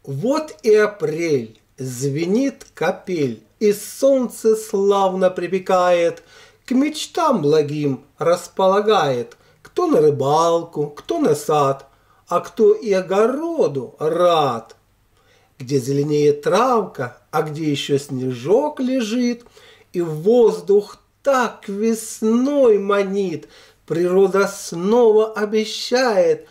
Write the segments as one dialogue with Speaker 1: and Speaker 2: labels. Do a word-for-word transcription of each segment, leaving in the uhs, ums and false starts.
Speaker 1: Вот и апрель, звенит капель, и солнце славно припекает, к мечтам благим располагает, кто на рыбалку, кто на сад, а кто и огороду рад. Где зеленеет травка, а где еще снежок лежит, и воздух так весной манит, природа снова обещает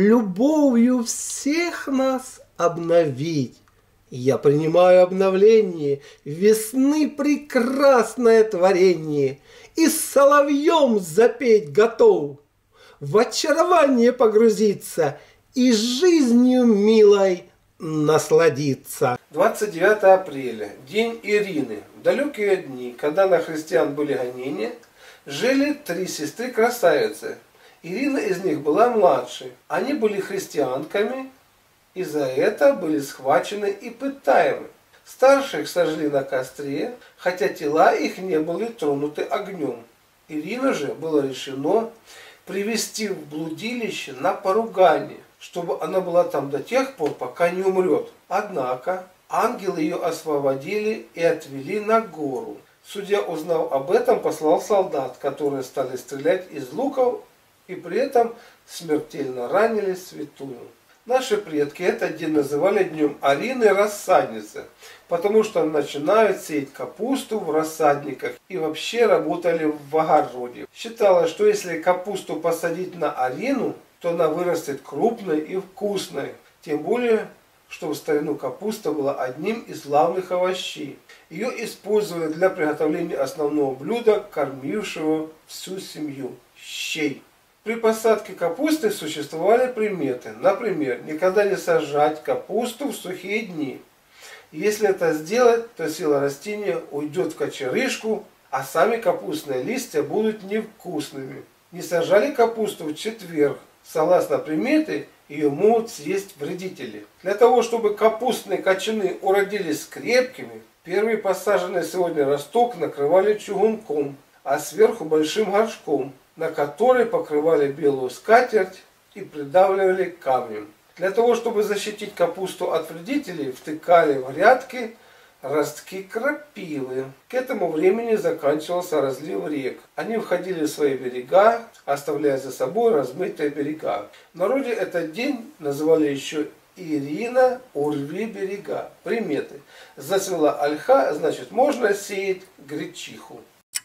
Speaker 1: любовью всех нас обновить. Я принимаю обновление, весны прекрасное творение, и с соловьем запеть готов, в очарование погрузиться и жизнью милой насладиться. двадцать девятое апреля, день Ирины. В далекие дни, когда на христиан были гонения, жили три сестры-красавицы. Ирина из них была младшей. Они были христианками, и за это были схвачены и пытаемы. Старших сожгли на костре, хотя тела их не были тронуты огнем. Ирину же было решено привести в блудилище на поругание, чтобы она была там до тех пор, пока не умрет. Однако ангелы ее освободили и отвели на гору. Судья, узнав об этом, послал солдат, которые стали стрелять из луков и при этом смертельно ранили святую. Наши предки этот день называли днем Арины рассадницы, потому что начинают сеять капусту в рассадниках и вообще работали в огороде. Считалось, что если капусту посадить на Арину, то она вырастет крупной и вкусной. Тем более, что в старину капуста была одним из главных овощей. Ее использовали для приготовления основного блюда, кормившего всю семью – щей. При посадке капусты существовали приметы. Например, никогда не сажать капусту в сухие дни. Если это сделать, то сила растения уйдет в кочерышку, а сами капустные листья будут невкусными. Не сажали капусту в четверг. Согласно примете, ее могут съесть вредители. Для того, чтобы капустные кочаны уродились крепкими, первый посаженный сегодня росток накрывали чугунком, а сверху большим горшком, на который покрывали белую скатерть и придавливали камнем. Для того, чтобы защитить капусту от вредителей, втыкали в грядки ростки крапивы. К этому времени заканчивался разлив рек. Они входили в свои берега, оставляя за собой размытые берега. В народе этот день называли еще Ирина, урви берега. Приметы. Зацвела ольха, значит можно сеять гречиху.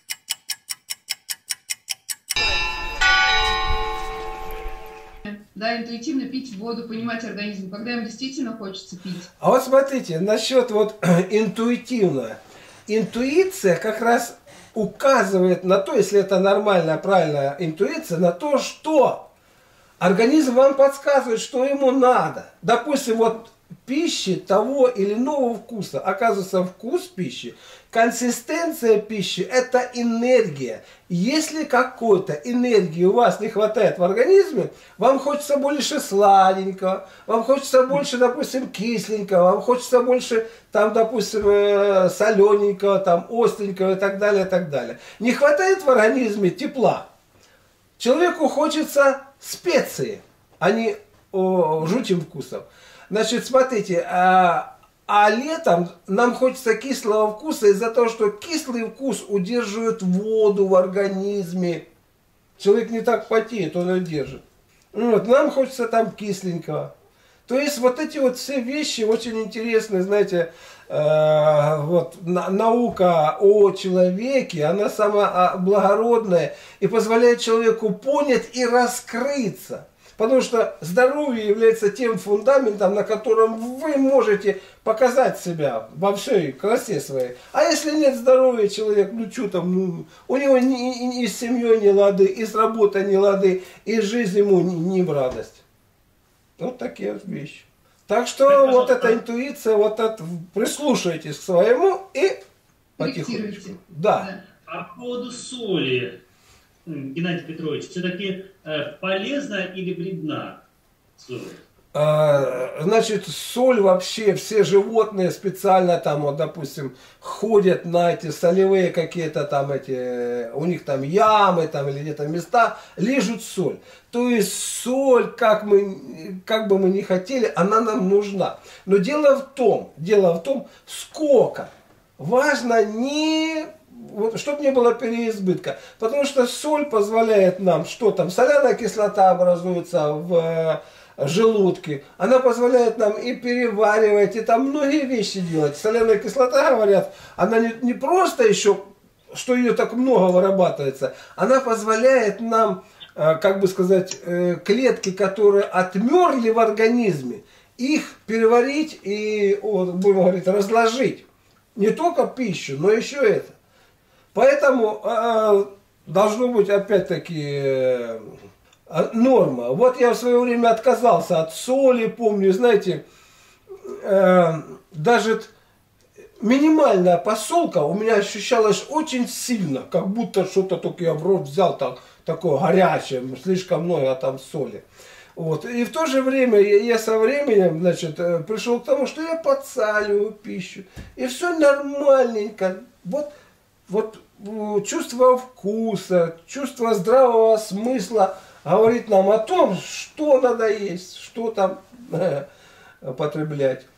Speaker 2: Да, интуитивно пить воду, понимать организм, когда им действительно хочется пить.
Speaker 1: А вот смотрите, насчет вот интуитивно. Интуиция как раз указывает на то, если это нормальная, правильная интуиция, на то, что организм вам подсказывает, что ему надо. Допустим, вот пищи того или иного вкуса. Оказывается, вкус пищи, консистенция пищи – это энергия. Если какой-то энергии у вас не хватает в организме, вам хочется больше сладенького, вам хочется больше, допустим, кисленького, вам хочется больше, там, допустим, солененького, там, остренького и так далее, и так далее. Не хватает в организме тепла. Человеку хочется специи, а не о, жутьим вкусом. Значит, смотрите, а, а летом нам хочется кислого вкуса из-за того, что кислый вкус удерживает воду в организме. Человек не так потеет, он ее держит. Вот, нам хочется там кисленького. То есть вот эти вот все вещи очень интересные, знаете, э, вот на, наука о человеке, она сама благородная и позволяет человеку понять и раскрыться. Потому что здоровье является тем фундаментом, на котором вы можете показать себя во всей красе своей. А если нет здоровья, человек, ну что там, ну, у него ни, и с семьей не лады, и с работой не лады, и жизнь ему не, не в радость. Вот такие вот вещи. Так что так, вот эта интуиция, вот это, прислушайтесь к своему и потихонечку. Да.
Speaker 3: А по поводу соли, Геннадий Петрович, все-таки э, полезна или вредна соль?
Speaker 1: А, значит, соль вообще, все животные специально там, вот, допустим, ходят на эти солевые какие-то там эти, у них там ямы там или где-то места, лижут соль. То есть соль, как, мы, как бы мы ни хотели, она нам нужна. Но дело в том, дело в том, сколько. Важно не... Вот, чтобы не было переизбытка. Потому что соль позволяет нам, что там, соляная кислота образуется в желудке. Она позволяет нам и переваривать, и там многие вещи делать. Соляная кислота, говорят, она не, не просто еще, что ее так много вырабатывается, она позволяет нам, как бы сказать, клетки, которые отмерли в организме, их переварить и, вот, будем говорить, разложить. Не только пищу, но еще это. Поэтому э, должно быть опять-таки э, норма. Вот я в свое время отказался от соли, помню, знаете, э, даже минимальная посолка у меня ощущалась очень сильно, как будто что-то только я в рот взял так, такое горячее, слишком много там соли. Вот. И в то же время я со временем, значит, пришел к тому, что я подсаливаю пищу. И все нормальненько. Вот, вот чувство вкуса, чувство здравого смысла говорит нам о том, что надо есть, что там потреблять.